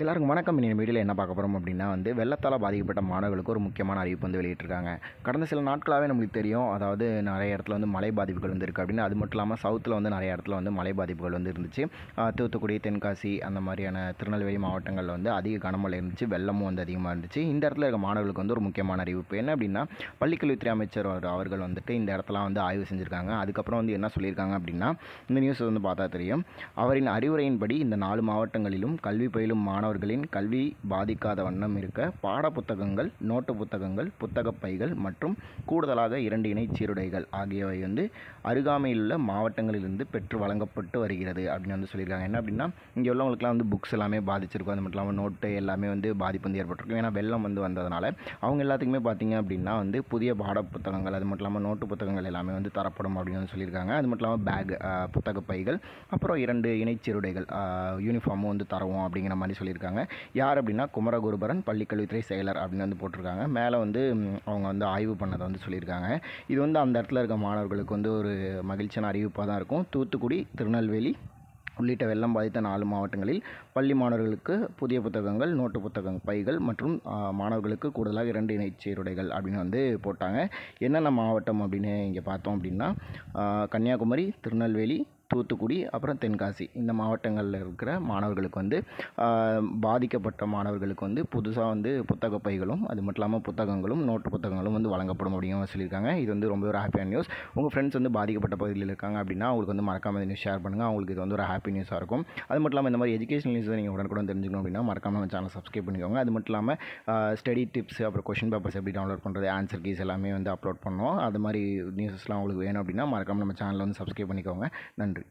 எல்லாருக்கும் வணக்கம். இந்த வீடியோவில் என்ன பார்க்க போகிறோம் அப்படின்னா வெள்ளத்தால் பாதிக்கப்பட்ட மாணவர்களுக்கு ஒரு முக்கியமான அறிவிப்பு வெளியிட்டிருக்காங்க. கடந்த சில நாட்களாகவே நம்மளுக்கு தெரியும், அதாவது நிறைய இடத்துல மழை பாதிப்புகள் இருக்குது அப்படின்னு. அது மட்டும் இல்லாமல் சவுத்தில் நிறைய இடத்துல மழை பாதிப்புகள் இருந்துச்சு. தூத்துக்குடி, தென்காசி அந்த மாதிரியான திருநெல்வேலி மாவட்டங்களில் அதிக கனமழை இருந்துச்சு. வெள்ளமும் அதிகமாக இருந்துச்சு. இந்த இடத்துல இருக்க மாணவர்களுக்கு ஒரு முக்கியமான அறிவிப்பு என்ன அப்படின்னா, பள்ளிக்கல்வித்துறை அமைச்சர் அவர்கள் இந்த இடத்துல ஆய்வு செஞ்சுருக்காங்க. அதுக்கப்புறம் என்ன சொல்லியிருக்காங்க அப்படின்னா, இந்த நியூஸ் பார்த்தா தெரியும். அவரின் அறிவுரையின்படி இந்த 4 மாவட்டங்களிலும் கல்வி பயிலும் மாணவர்களின் கல்வி பாதிக்காத வண்ணம் இருக்க பாட புத்தகங்கள், நோட்டு புத்தகங்கள், புத்தக பைகள் மற்றும் கூடுதலாக 2 இணைச் சீருடைகள் ஆகியவை அருகாமையில் உள்ள மாவட்டங்களிலிருந்து பெற்று வழங்கப்பட்டு வருகிறது அப்படின்னு சொல்லியிருக்காங்க. என்ன அப்படின்னா, இங்கே உள்ளவங்களுக்குலாம் புக்ஸ் எல்லாமே பாதிச்சிருக்கும். அது மட்டும் இல்லாமல் நோட்டு எல்லாமே பாதிப்பு ஏற்பட்டிருக்கும். ஏன்னா வெள்ளம் வந்ததுனால அவங்க எல்லாத்துக்குமே பார்த்தீங்க அப்படின்னா புதிய பாட புத்தகங்கள், அது மட்டும் இல்லாமல் நோட்டு புத்தகங்கள் எல்லாமே தரப்படும் அப்படின்னு சொல்லியிருக்காங்க. அது மட்டும் இல்லாமல் பேக், புத்தக பைகள், அப்புறம் 2 இணைச் சீருடைகள், யூனிஃபார்மும் தருவோம் அப்படிங்கிற மாதிரி சொல்லியிருக்காங்க. யார் அப்படின்னா, குமரகுருபரன் பள்ளிக்கல்வித்துறை செயலர் அப்படின்னு போட்டிருக்காங்க. மேலே அவங்க ஆய்வு பண்ணதை சொல்லியிருக்காங்க. இது அந்த இடத்துல இருக்க மாணவர்களுக்கு ஒரு மகிழ்ச்சியான அறிவிப்பாக தான் இருக்கும். தூத்துக்குடி, திருநெல்வேலி உள்ளிட்ட வெள்ளம் பாதித்த 4 மாவட்டங்களில் பள்ளி மாணவர்களுக்கு புதிய புத்தகங்கள், நோட்டு புத்தக பைகள் மற்றும் மாணவர்களுக்கு கூடுதலாக 2 இணைச் சீருடைகள் அப்படின்னு போட்டாங்க. என்னென்ன மாவட்டம் அப்படின்னு இங்கே பார்த்தோம் அப்படின்னா, கன்னியாகுமரி, திருநெல்வேலி, தூத்துக்குடி, அப்புறம் தென்காசி, இந்த மாவட்டங்களில் இருக்கிற மாணவர்களுக்கு பாதிக்கப்பட்ட மாணவர்களுக்கு புதுசாக புத்தக பைகளும், அது மட்டும் இல்லாமல் புத்தகங்களும், நோட்டு புத்தகங்களும் வழங்கப்படும் அப்படின்னு சொல்லியிருக்காங்க. இது ரொம்ப ஒரு ஹாப்பியான நியூஸ். உங்கள் ஃப்ரெண்ட்ஸ் பாதிக்கப்பட்ட பகுதியில் இருக்காங்க அப்படின்னா அவங்களுக்கு மறக்காமல் நியூஸ் ஷேர் பண்ணுங்கள். அவங்களுக்கு இது ஒரு ஹாப்பி நியூஸாக இருக்கும். அது மட்டும் இல்லாமல் இந்த மாதிரி எஜுகேஷனல் நியூஸை நீங்கள் உடனுக்குடன் தெரிஞ்சுக்கணும் அப்படின்னா மறக்காமல் நம்ம சேனல் சப்ஸ்கிரைப் பண்ணிக்கோங்க. அது மட்டும் இல்லாமல் ஸ்டடி டிப்ஸ், அப்புறம் கொஷின் பேப்பர்ஸ் எப்படி டவுன்லோட் பண்ணுறது, ஆன்சர் கீஸ் எல்லாமே அப்லோட் பண்ணுவோம். அது மாதிரி நியூஸஸ்லாம் உங்களுக்கு வேணும் அப்படின்னா மறக்காமல் நம்ம சேனலில் சப்ஸ்கிரைப் பண்ணிக்கோங்க. நன்றி.